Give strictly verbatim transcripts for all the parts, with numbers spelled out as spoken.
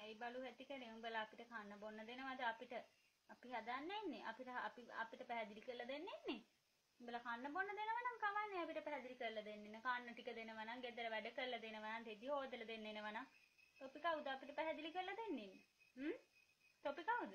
ඇයි බලු හැටි කරේ උඹලා අපිට කන්න බොන්න දෙනවද අපිට අපි හදන්නේ ඉන්නේ අපිට අපි අපිට පැහැදිලි කරලා දෙන්නේ ඉන්නේ උඹලා කන්න බොන්න දෙනවා නම් කවන්නේ අපිට පැහැදිලි කරලා දෙන්නේ නේ කන්න ටික දෙනවා නම් ගෙදර වැඩ කරලා දෙනවා නම් දෙදි හොදලා දෙන්න එනවා නම් තොපි කවුද අපිට පැහැදිලි කරලා දෙන්නේ හ්ම් තොපි කවුද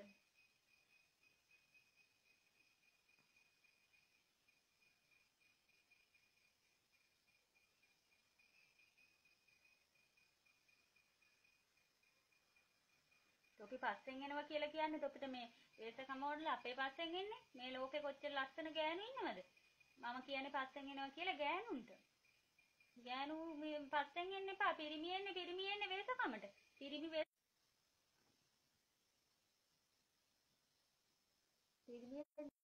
තොපි පස්සෙන් එනවා කියලා කියන්නේ තොපිට මේ වේසකම වල අපේ පස්සෙන් එන්නේ මේ ලෝකේ කොච්චර ලස්සන ගෑනු ඉන්නවද මම කියන්නේ පස්සෙන් එනවා කියලා ගෑනුන්ට ගෑනු මේ පස්සෙන් එන්න එපා පිරිමි එන්නේ පිරිමි එන්නේ වේසකමට පිරිමි පිරිමි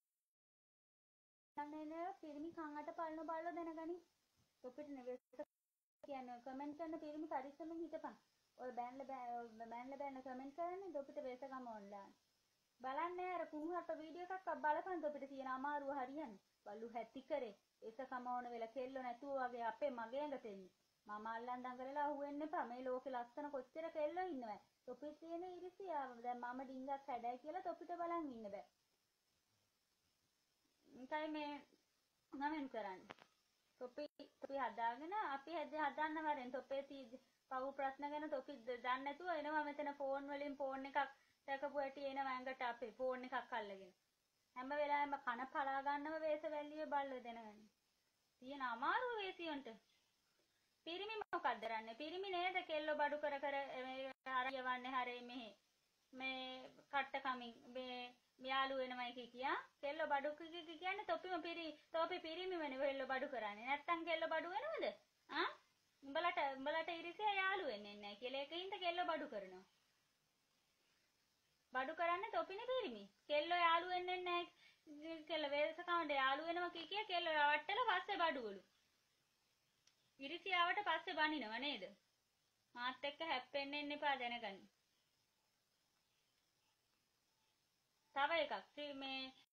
එන්නේ පිරිමි කන් අට පලන බලලා දැනගනි තොපිට නෙවෙයි කියන්නේ කමෙන්ට් කරන පිරිමි පරිස්සමෙන් හිටපන් ඔය බෑන්ල බෑන්ල බෑන කමෙන්ට් කරන්නේ තොපිට වේසකම ඕන්ලාන් බලන්නේ අර කුණුහරුප වීඩියෝ එකක් බලපන් තොපිට තියෙන අමාරුව හරියන්නේ බලු හැටි කරේ වේසකම ඕන වෙලා කෙල්ලෝ නැතුව වගේ අපේ මගේ ඇඟට එන්නේ මම අල්ලන් දඟලලා අහුවෙන්න එපා මේ ලෝකේ ලස්සන කොච්චර කෙල්ලෝ ඉන්නවද තොපිට තියෙන ඉරිසියාව දැන් මම ඩිංගක් හැඩයි කියලා තොපිට බලන් ඉන්න බෑ ඒකයි මේ නමෙන් කරන්නේ තොපි තොපි හදාගෙන අපි හදන්න වරෙන් තොපේ පව් ප්‍රශ්න ගැන තොපි දන්නේ නැතුව එනවා මෙතන ෆෝන් වලින් ෆෝන් එකක් දැකපු ඇටි එනවා ඇඟට අපේ ෆෝන් එකක් අල්ලගෙන හැම වෙලාවෙම කන පලා ගන්නව වේස වැල්ලියේ බල්ල දෙනවනේ තියෙන අමාරුව වේසියන්ට පිරිමි මොකක්ද කරන්නේ පිරිමි නේද කෙල්ලෝ බඩු කර කර හරියවන්නේ හරේ මෙහි මේ කට්ට කමින් මේ යාළු වෙනමයි කියා කෙල්ලෝ බඩු කියන්නේ තොපිම පිරි තොපි පිරිමි වෙන වෙල්ලෝ බඩු කරන්නේ නැත්තම් කෙල්ලෝ බඩු වෙනවද ආ උඹලට උඹලට ඉරිසියා යාළු වෙන්නේ නැහැ කියලා ඒකින්ද කෙල්ලෝ බඩු කරනවා බඩු කරන්නේ තොපිනේ පිරිමි කෙල්ලෝ යාළු වෙන්නේ නැහැ කෙල්ල වේසකමඩ යාළු වෙනවා කිය කිය කෙල්ලෝ රවට්ටල පස්සේ බඩුවලු ඉරිසියාවට පස්සේ බනිනව නේද මාත් එක්ක හැප්පෙන්න එපා දැනගනි තව එකක් මේ